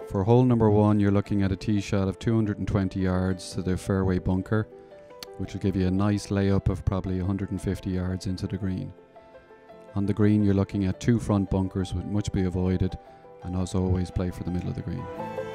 For hole number 1, you're looking at a tee shot of 220 yards to the fairway bunker, which will give you a nice layup of probably 150 yards into the green. On the green, you're looking at 2 front bunkers, which must be avoided, and as always, play for the middle of the green.